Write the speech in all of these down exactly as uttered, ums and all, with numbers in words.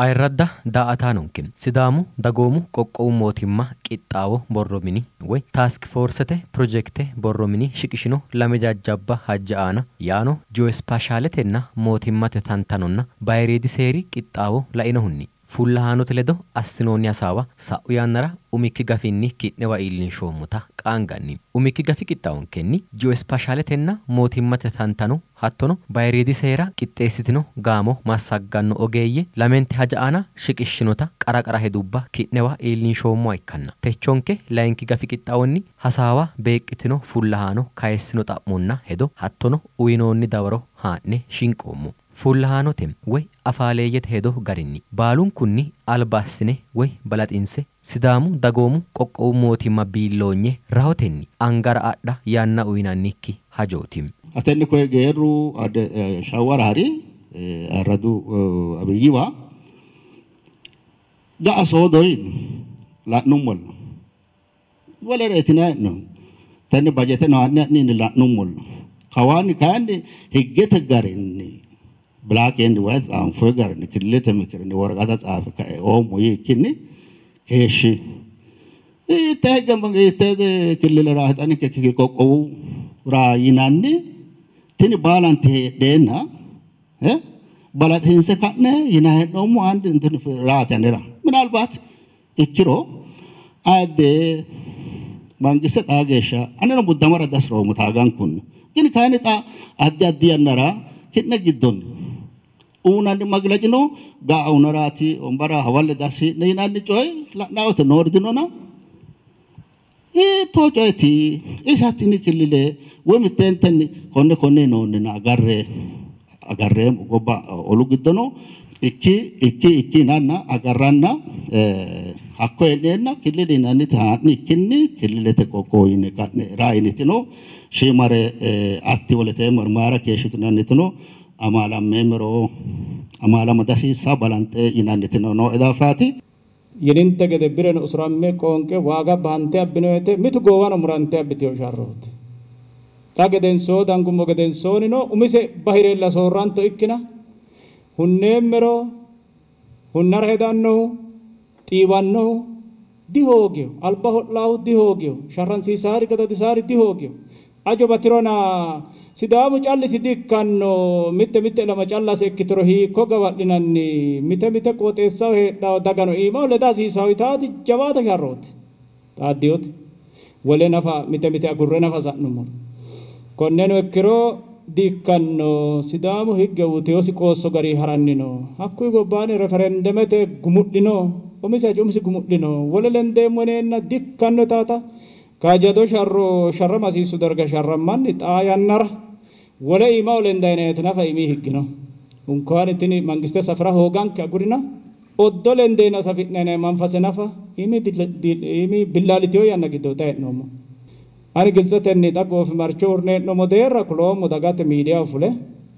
ayradda daa'ataanonkin sidaamu dagoomu qoqqowu mootimma qixxaawo borromini way task forcete projecte borromini shiqishino lame jajjabba hajja'aana yaano geospatialetenna mootimmate tantanonna bayreedi seeri qixxaawo lainohunni fullahaanote ledo assinoonni hasaawa sa'u yaannara umikki gafinni kidnewa iillinshoommuta qaanganni umikki gafi qixxaawonkenni geospatialetenna mootimmate tantano hattono bayreedi seera qixxeessitino gaamo massagganno ogeeyye lamenti haja'aana shiqishinota qara qara hedubba kidnewa iillinshoommoa ikkanna techonke layinki gafi qixxaawonni hasaawa beeqqitino fullahaano kayessino xa'munna hedo hattono uyinoonni dawaro haa'ne shinqoommo fullahaanote way afaaleeyyete hedo garinni baalun kunni albaasine way balaxinse sidaamu dagoomu qoqqowu mootimma biilloonye rahotenni angara adha yaanna uyinannikki hajootim atenni koy geeru ade shawarari aradu abiyiwa ga asodoin la numol wala retina no tanni budget no anni ni la numol kawani kandi higgete garinni black and white am figure ni killete mikir ni warqata xaafa ka o moye kinni keshi e tagam bangi tede killele rahatani ke ke ko ra yinanni tini balante dena eh balatin se kanne yina do mo and intini rahatanira minalbat ikkiro ade bangi se agesha anena buddamara dasro mutagan kun kini kani ta adya diyanara kitna giddon unan maglajno ga unarati ombara hawale dasi neinani joy la nawte nordinona e to joyti isatini kilile wemi tenteni konne konne non na agarre agarre goba olugiddono ikki ikki ikki nanna agarranna eh hakko enena kilile nani taani kinni kilile te kokoine kanne rainitino shimare atti wolete marmara keshitunanitino amala memro amala madasi sabalante inanitino no edafati yeninte gede biren usramme konke waga bante abinoete mitu gowana murante abitio sharrot kageden so dangumo geden sonino umise bahirella sorranto ikkina hunnemmero hunnar hedanno tiwanno dihogyo alba hotlaw dihogyo sharran sisari gada disari dihogyo ajo batirona sidaamu calli sidikkanno mitte mitte lama calla sekkitoro hiikko gawadhinanni mite mite qooxeessaho heedhawo dagano iimaho leda hasiisaho itaati jawaata sharrooti xaaddiyooti wole nafa mite mite agurre nafa sa'nummo konneno ikkiro dikkanno sidaamu higge wuteyosi qoosso gari harannino hakkuyi gobbaani referendemete gumudhino umisi aji umisi gumudhino wole lendeemmo yeneenna dikkanno taata kajado sharro sharra masiisu darga sharrammanni xaa yannara wala ima olendayneet nafa imi higgino unkaani tini mangiste safra hooganke agurina oddo lendeena safitnene manfase nafa imi imi billalitiyo yanna giddo tae'noommo ani giltsatenni dhaqoofi marcho urnee'nomo deerra kuloomo dagate miidiya fule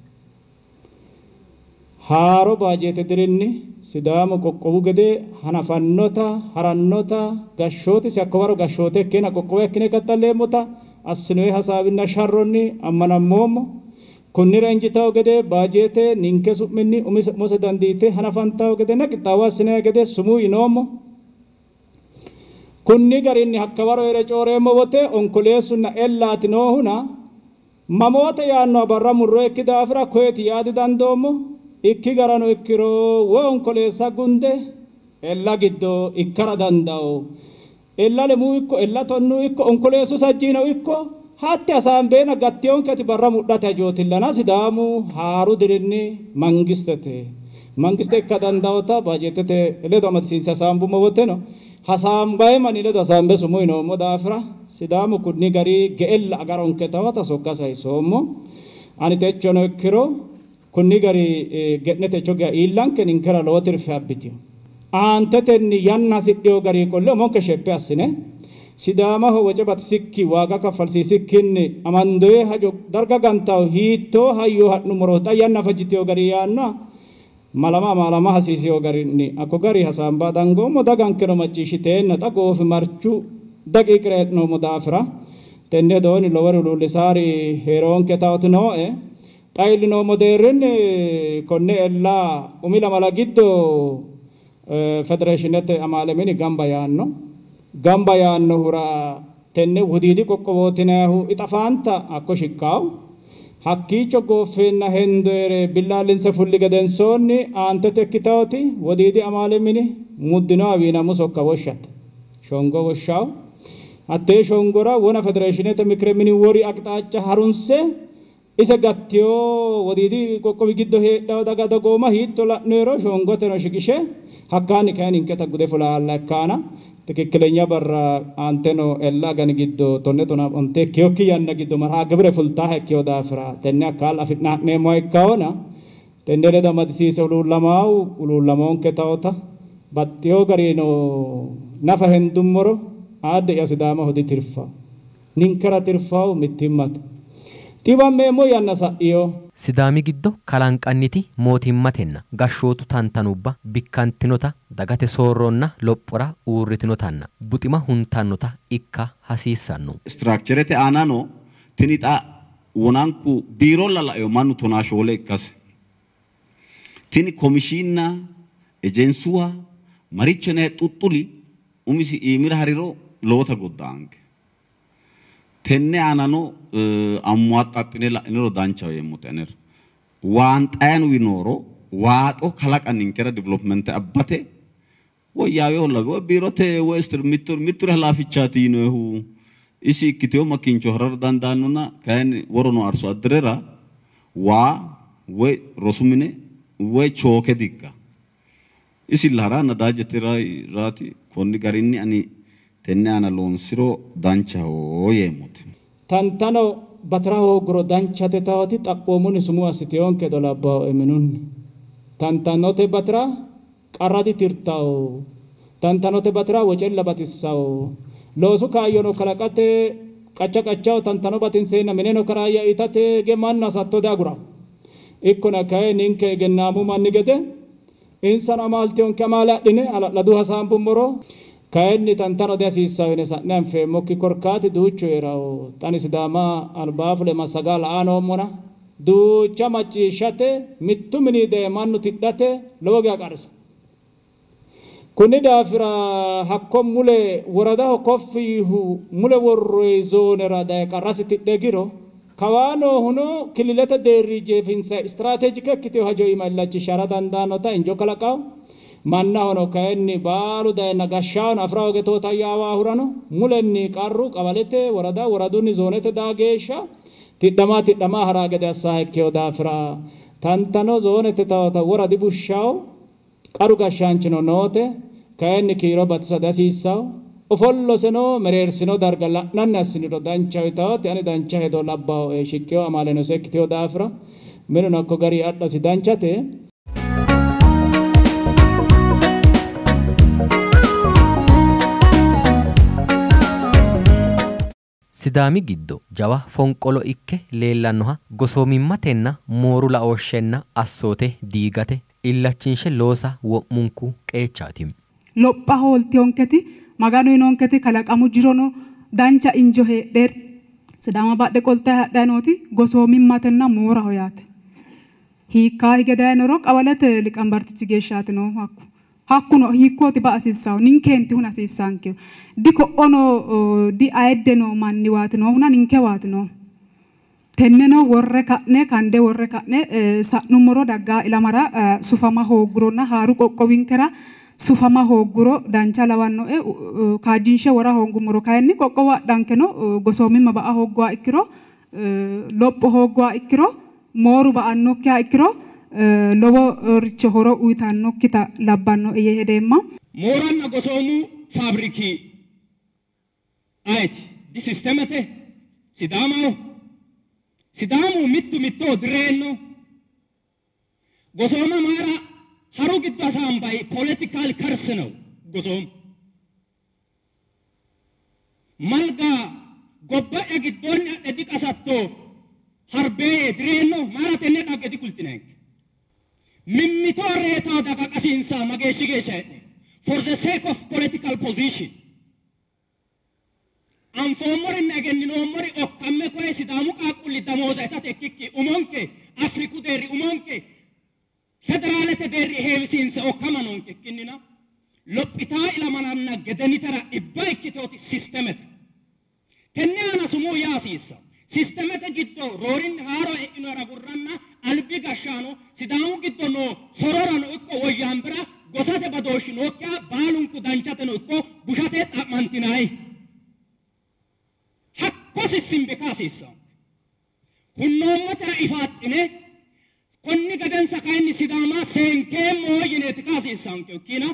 haaro baajete dirinni sidaamu qoqqowu gede hanafannota harannota gashshooti si akkowaro gashshoote ikkena qoqqowo ikkine qaxxalleemmota assinoyi hasaabinna sharronni ammanammoommo kunnira injitawo gede baajete ninke su'minni umise mose dandiite hanafantawo gede na qixxaawo assinayi gede sumuu yinoommo kunni garinni hakkawaro ere cooreemmo wote onkoleessunna ellaati noohuna mamoote yaanno barra murro ikki daafira koyeeti yaadi dandoommo ikki garano ikkiro wo onkoleessa gunde ella giddo ikkara dandao ella lemu ikko ella tonnu ikko onkoleessu sajjiino ikko hatti hasaambeena gattiyoonketi barra mudhate hajootillana sidaamu haaru dirinni mangistete mangiste ikka dandaota baajetete ledo amadisiinse hasaambummo woteno hasaambaye mani ledo hasaambe sumuu yinoommo daafira sidaamu kunni gari ge'ella agaronke tawata sokka saysoommo ani techono ikkiro kunni gari ge'nete choga iillanke ninkera lowo tirfe abbitiyo aantetenni yanna sidhiyo gari qolle umonke sheppe assine sidaamaho woce batisikki waaga kaffalsiisikkinni amandoye hajo darga gantawo hiittoo hayyoo hadhumoro xa yanna fajjitiyo gari yaanna malama malama hasiisiyo garinni akko gari hasaambaa dangoommo dagankeno macciishshiteenna xa goofi marchu daqiiqiree'noommo daafira tenne dooni lowori lullisaari heeroonke tawoti nooe xayilino moderren konne ella umila mala giddo federeeshinete amaalemini gamba yaanno gamba yaanno hura tenne wodiidi qoqqowootineehu ixafaanta akko shikkaawu hakkiicho gooffeenna hendoere billaallinse fulli gedensoonni aantete ikkitawoti wodiidi amaalemini muddino awiinamu sokka woshshate shongo woshshaawu hattee shongora wona federeeshinete mikire mini wori aqixaacha harunse isa gattiyo wodiidi qoqqowi giddo heedhawo daga dagooma hiitto la'noero shongoteno shiqishe hakkaanni kayinni inketa gude fulaalla ikkaana tikikkileenya barra aanteno ella gani giddo tonne tona onte kiyokki yanna giddo marhaa gibre fultaa hekkiyo daafira tenne akkaal afi'naa'neemmo ikkawona tenne leda madisiise uluullamaawu uluullamoonke tawota baxxiyo gariino nafa hendummoro aadde ya sidaama hodi tirfa ninkera tirfaawu mittimmate xiwammeemmo yanna sa'iyo sidaami giddo kalanqanniti mootimmatenna gashshootu tantanubba bikkantinota dagate soorronna lophora uurritinotanna buxima huntannota ikka hasiissanno structurete aanano tinixa wonanku biirolla la'eyo mannu tonaashoole ikkase tini komishiinna ejensuwa maricho ne xuxxuli umisi iimira hariro loota goddaanke tenne aanano ammuwaxxaxxine la'niro danchaho yeemmote aner waan xayan winoro waaxo kalaqanninkera developmente abbate woyyaawe hollabe woy biirote woy mittur mittur halaafichaati yinoehu isi ikkiteyo makkincho harara dandaannona kayinni worono arso addirera waa woy rosu mine woy chooke digga isi lahara nadaajetira raati konni garinni ani tenne ana loonsiro danchaho yeemmote tantano batraho gro danchate tawati xaqqoomuni sumu assiteyonke dolabbawo eminunni tantanote batra qarradi tirtawo tantanote batra wocella batissawo loosu kaayyono kalaqate qacca qaccawo tantano batinseenna mineno karaayya itate ge mannu asattode agura ikkona kaye ninke egennaamu manni gede insano amaalteyonke amaaladhine ala'ladu hasaambummoro kayinni tantano de hasiissawine sa'ne anfeemmokki korkaati duuchu heerawo xani sidaama albaafule massagaa la'aanoommona duucha macciishshate mittu mini dee mannu tidhate lowo geya qarsa kunni daafira hakko mule woradaho koffiihu mule worroy zoonera daye qarrasi tidhe giro kawaano huno kililete deerri jeefinsa istirateejike ikkiteyo hajo imallachishara dandaannota injo kalaqawo manna hono kayinni baalu dayna gashshaano afrawo getoota yaawaa hurano mulenni qarru qabalete worada woradunni zoonete daageeshsha tidhamaa tidhamaa haraa gede assaa hekkeyo daafira tantano zoonete tawata woradi bushshawo qaru gashshaanchino noote kayinni kiiro batisade hasiissawo ofolloseno mereersino darga la'nanni assiniro danchawi tawati ani dancha hedo labbaho e shiqqeyo amaaleno sekkiteyo daafira minuno akko gari adhasi danchate sidaami giddo jawa fonqolo ikke leellannoha gosoomimmatenna mooru laooshshenna assoote diigate illachinshe loosa wo'munku qeechaati lopha hooltiyonketi maganu inonketi kalaqamu jirono dancha injo heedheer sidaama badhe qolte hadhay nooti gosoomimmatenna mooraho yaate hiikkaa hige daynoro qawalete liqambartichi geeshshaati noo hakku hakkuno hiikkooti ba hasiissawo ninkeenti hun hasiissaankeyo diko ono di ayedde no manni waati noo huna ninke waati noo tenneno worre ka'ne kande worre ka'ne sa'nummoro daggaa ilamara sufama hoogguronna haaru qoqqowinkera sufama hoogguro dancha lawannoe kaajjinshe wora hoongummoro kayinni qoqqowo adhankeno gosoomimma ba'a hoogguha ikkiro lopho hoogguha ikkiro mooru ba'annokkiha ikkiro lowo richo horo uyitannokkita labbanno eye hedeemma mooranna gosoomu faabriki ayeti di sistemate sidaamaho sidaamu mittu mittoo direenno gosooma maara haru giddo hasaambay political curse ነው gosoom malga gobba'e giddoonni adhe diqasatto harbee direenno maara tenne dhagge dikultinenke mimmito reetaa daga qasiinsa mageeshshi geeshsha hedhe for the sake of political position anfoommori egenninoomori okkamme koye sidaamu qaaqqulli damooza itate ikkikki umonke afriku deerri umonke federaalete deerri heewisiinse okkama noonke ikkinnina sistemete giddo roorin haaro e'inora gurranna albi gashshaano sidaamu giddo no sororano ikko woyyaambira gosate badooshshi nookkiha baalunku danchateno ikko bushate xa'mantinayi hakko sissimbe kaasiissawo hunnoommatera ifaaxxine konni gadensa kayinni sidaama seenkeemmoo yineeti kaasiissaanke okkiina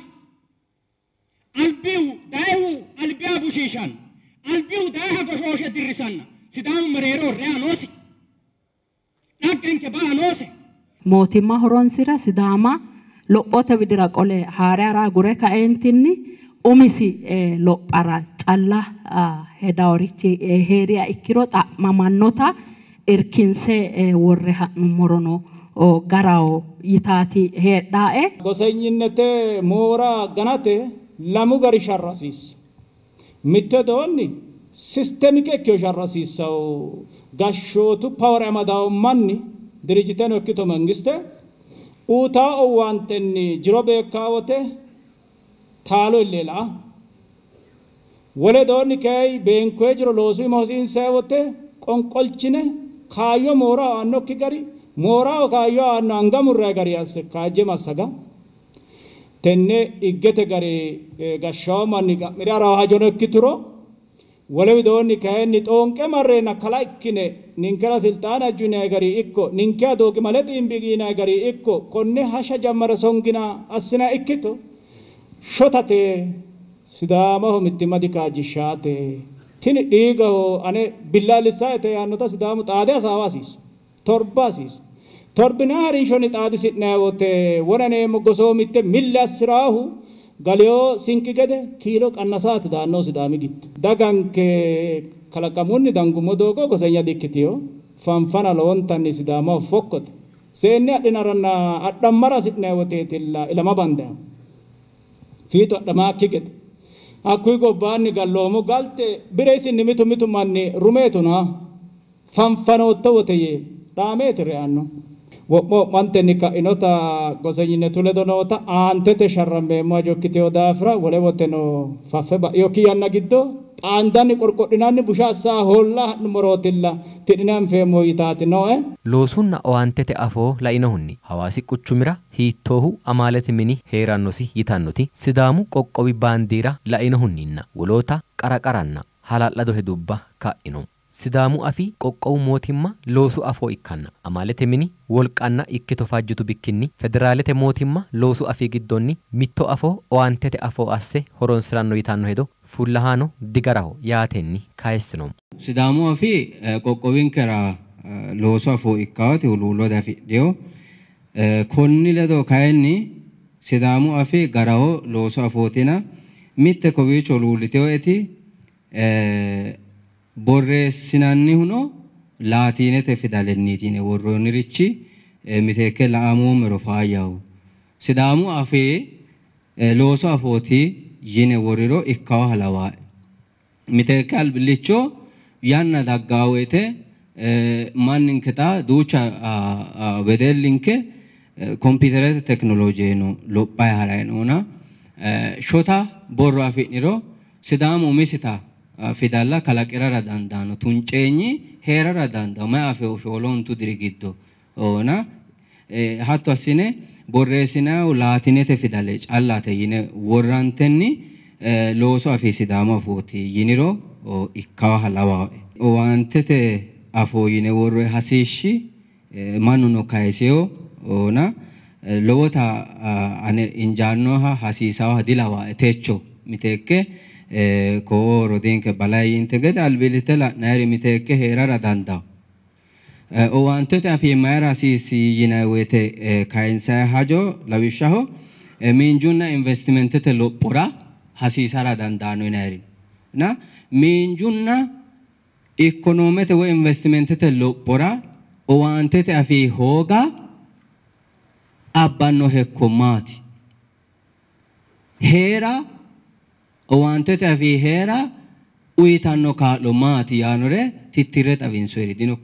albihu dayihu albiha bushiishan albihu dayiha goshooshe dirrisanna sidaamu mereeroo re'a noosi dhaggenke ba'a noose mootimmaa horonsira sidaama lophoota widira qole haaraa gure ka'eentinni umisi lophara calla hedaaworichi heeriya ikkiro xa'mamannota irkinse worre ha'nummorono garawo yitaati heedhaa'e gosenyinete moora ganate lamu gari sharrasiis mitte doonni sistemike ikkeo sharrasiissaw gashshootu pawar amadaw manni dirijiteno ikkito mangiste utaa owaantenni jiro beekaawote taalo illela wole doonni kay beenkoe jiro loosu imosiinseewote qonqolchine kaayyo moora annokki gari moora o kaayyo anno angamurre gari asse kaajje massaga tenne iggete gari gashshaw manni ga'mire arawa hajono ikkituro wole widoonni kayinni xoonqe marreena kala ikkine ninkera silxaana ajjune gari ikko ninke adoogi male xiimbigiina gari ikko konne hasha jammare songina assina ikkito shotate sidaamaho mittimmadi kaajjishshaate tini dhiigaho ane billaallissaete yaannota sidaamu xaade hasaawa hasiisu torba hasiisu torbina hariishoni xaadisi'nayiwote wonaneemmo gosoomitte milli assiraahu galio sinki gede kiilo qannasaati daannoo sidaami gitti daganke kalaqamunni dangummo doogo gosenya dikkitiyo fanfana lowontanni sidaamaho fokkote seenne adhinaranna adhammara hasi'nayiwoteetilla ilama bandayo fiito adhamaakki gede akkuyi gobbaanni galloomo galte bireesinni mitu mitu manni rumeetuna fanfanoottawote yee dhaameeti re'anno wo'mo mantenni ka'inota gosenyinnetu ledo noota aantete sharrammeemmo hajokkiteyo daafira wolewoteno faffe ba'yokki yanna giddo xaandanni qorqodhinanni busha assaa hoolla ha'nummorootilla tidhine anfeemmo yitaati nooe loosunna owaantete afoo lainohunni hawaasi quchumira hiittoohu amaalete mini heerannosi yitannoti sidaamu qoqqowi baandiira lainohunninna woloota qaraqaranna hala'lado hedubba ka'ino sidaamu afi qoqqowu mootimma loosu afoo ikkanna amaalete mini wolqanna ikkito faajjitu bikkinni federaalete mootimma loosu afii giddonni mitto afoo owaantete afoo asse horonsiranno yitanno hedo fullahaano digaraho yaatenni kaayessinoom sidaamu afi qoqqowinkera loosu afoo ikkaawati huluullooda afidhiyo konni ledo kayinni sidaamu afi garaho loosu afootina mitte kowiicho huluulliteyo eti borreessinannihuno laatiinete fidalenniitine worroonnirichi miteekke la'amuumero faayyahu sidaamu afee loosu afooti yine worriro ikkawa halawaa'e miteekke albillicho yanna daggaawoyite manninketa duucha wedellinke kompiiterete teknolojiino lophayi harayinoona shota borro afi'niro sidaamu umisita fidalla kalaqirara dandaano tunceenyi heerara dandaano ma afe shoolontu diri giddo ona hatto assine borreessinayo laatinete fidale callate yine worrantenni looso afi sidaama afooti yiniro ikkawa halawaa'e owaantete afoo yine worroy hasiishshi mannu no kayiseyo ona lowota ane injaannoha hasiisawa dilawaa'e techo miteekke ko rodinke balayinte gede albilite la'nayri miteekke heerara dandawo owaantete afii mayra hasiisi yinayi woyite kayinsayi hajo lawishshaho miinjunna investimentete lophora hasiisara dandaano yinayri na miinjunna ikonoomete woy investimentete lophora owaantete afii hooga abbanno hekko maati heera owaantete afii heera uyitanno kaa'lo maati yaanore tittire xawinsoyri dino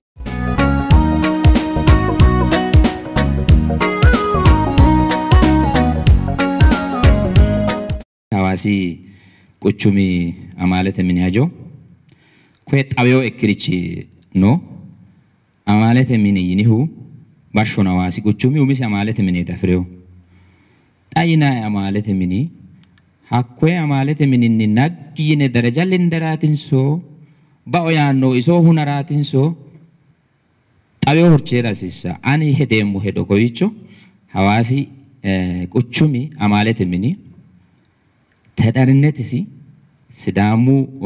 hawaasi quchumi amaalete mini hajo kwe xaweyo ekkirichi no amalete mini yinihu bashona wasi kuchumi umisi amalete mini dafreo tayina amalete mini hakwe amalete mini ni naggine daraja lindaratin so baoyanno iso hunaratin so tabe horchera sissa ani hedemu hedo koicho hawasi kuchumi amalete mini ተጠርነትሲ ሲዳሙ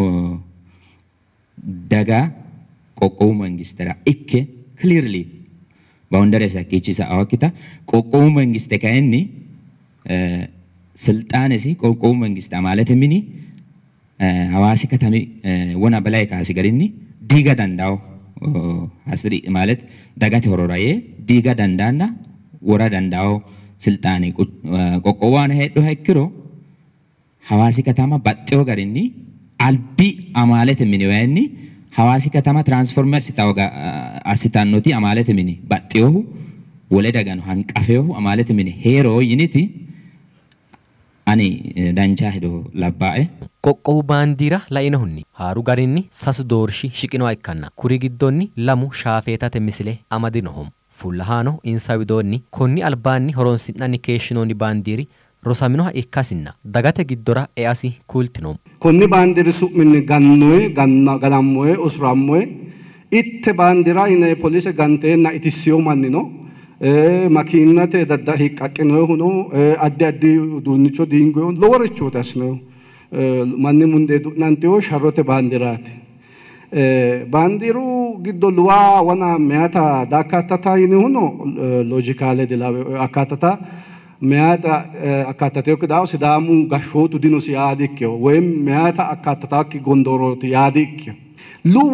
ደጋ ቆቆው መንግስተራ እከ ክሊርሊ ባውንደሪስ ያኪቺሳ አዋኪታ ቆቆው መንግስተ ካይኒ ስልጣንሲ ቆቆው መንግስታ ማለት ሚኒ ሐዋሲ ከተሚ ወና በላይ ካሲ ገሪኒ ዲጋ ዳንዳው አስሪ ማለት ደጋ ተወራዬ ዲጋ ዳንዳና ወራ ዳንዳው ስልጣኔ ቆቆዋን ሄዶ ሀይክሮ ሐዋሲ ከተማ ባጤው ገሪኒ አልቢ አማለት ሚኒ ወይኒ ሐዋሲ ከተማ ትራንስፎርመር ሲታወጋ አሲታኖቲ አማለት ሚኒ ባጤው ወለደጋን አንቀፈው አማለት ሚኒ ሄሮ ይኒቲ አኒ ዳንቻ ሄዶ ለባኤ ቆቆው ባንዲራ ላይነሁኒ ሃሩ ጋሪኒ ሳሱ ዶርሺ ሽቂኖ አይካና ኩሪ ግዶኒ ለሙ ሻፌታተ ምስሌ አማዲኖሆም ፉላሃኖ ኢንሳዊዶኒ ኮኒ አልባኒ ሆሮንሲናኒ ኬሽኖኒ ባንዲሪ rosamino ikkasina dagate giddora easi kultinom konni bandiri su'minni gannoe ganna ganammoe usrammoe itte bandira ine police ganteenna itissiyo mannino eh makiinate dadda hiqqaqinoe huno addi addi uduunnicho diingoe loworichooti asno manni munde du'nantiyo sharrote bandiraati bandiru giddo luwa wana meata dakatata yini huno logicale dilawe akatata meata akkatateo kdaw sidamu gashotu dino siadikyo wem meata akkatataki gondoroti yadikyo lu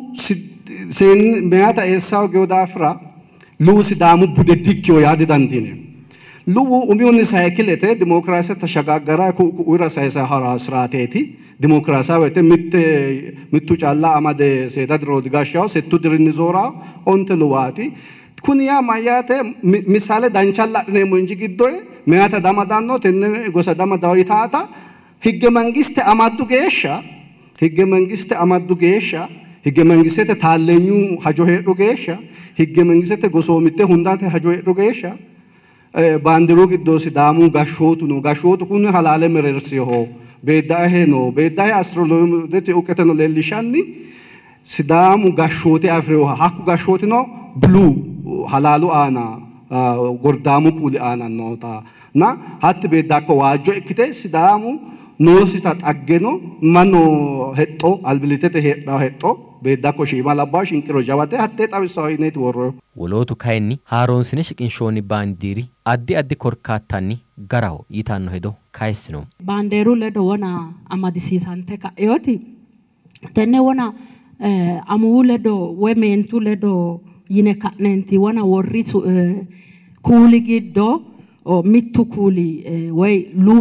sen meata esaw geodafra lu sidamu budedikyo yadi dandine lu umyoni saykilete demokrasi tashagaggara ku ura saysa hara srateti demokrasi wete mitte mittu challa amade sedadro digashaw settu dirini zora onte luwati kunia mayate misale danchalla ne munji giddoe meata damadanno tenne gosa damadawitaata higge mangiste amaddu geesha higge mangiste amaddu geesha higge mangiste taallenyu hajo heddu geesha higge mangiste gosomitte hundate hajo heddu geesha bandiru giddo sidamu gashotu no gashotu kun halale merersiho bedahe no bedahe astrologi dete uketeno lelishanni sidamu gashote afrio hakku gashoti no blue halalu ana gordamu kuli ana nota na hat bedako wajo ikite sidamu no sita taggeno mano hetto albilitete hedda hetto bedako shima labash inkiro jawate hatte tawisoynet worro wolotu kayni haron sine shikinshoni bandiri addi addi korkatanni garaho yitanno hedo kaysino banderu ledo wona amadisisante ka yoti tenne wona amu ledo wementu ledo yine kanenti wana worri kuli giddo mittu kuli way lu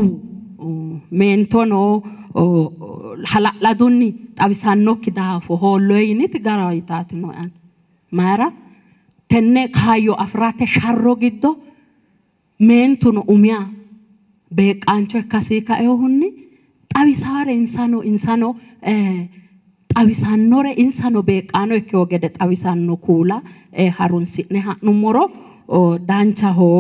mentono haladunni tabisanno kidafo holloyini tigarayitatino an mara tenne kayo afrate sharro giddo mentuno umya beqancho kasi ka ehunni tabisare insano insano tawisannore insano beqano ekyo gede tawisanno kula e harunsi'ne ha'nummoro dancha ho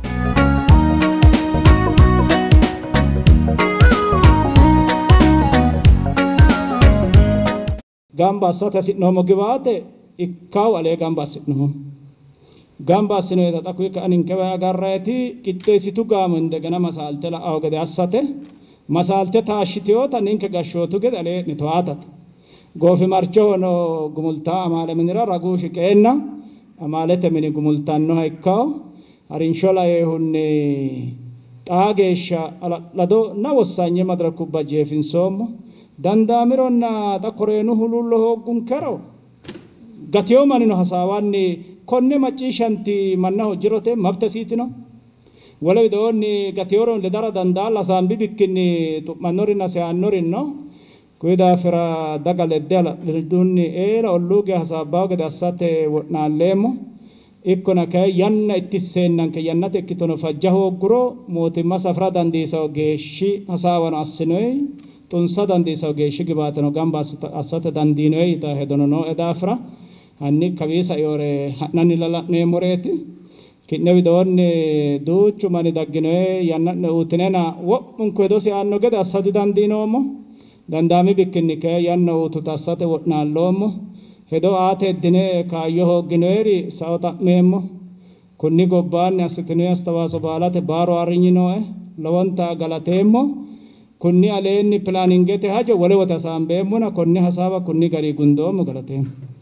gamba sata sitno mogibate ikkaw ale gamba sitno gamba sino ta ku ka anin kewa agarrati kitte situ gamu indegana masalte la aw gede assate masalte taashitiyo taninke gashotu gede ale ni toatat gofi marchono gumulta amale minira ragushi kenna amalete mini gumultanno haikkaw arinshola yehunni taagesha lado na wossanye madraku bajefin sommo dandamironna ta korenu hulullo hoggun kero gatiyo manino hasawanni konne maccishanti manna hojjirote mabtasitino wala widonni gatiyoron le dara dandalla sambi bikkinni tumannorina se annorinno kuida fira dagale dela lidunni era olluge hasabaw gede assate wonallemo ikkona kay yanna ittisennan ke yannate kitono fajjaho guro mootimma safra dandiso geeshi hasawan assinoy tunsa dandiso geeshi gibatano gamba assate dandinoy ta hedono no edafra anni kawisa yore hanani lala ne moreti kinne bidonne duuchu mani dagginoe yanna utinena wo munko dosi anno geda asadi dandinomo dandami bikkinni ke yanna utu tasate wotnallomo hedo aate dine kaayyo hogginoeri sawta memo kunni gobbaanni assitinoe astawaaso baalate baaro arrinyinoe lowonta galateemmo kunni aleenni planingete hajo wole wota saambeemmona kunni hasaaba kunni gari gundoomo galateemmo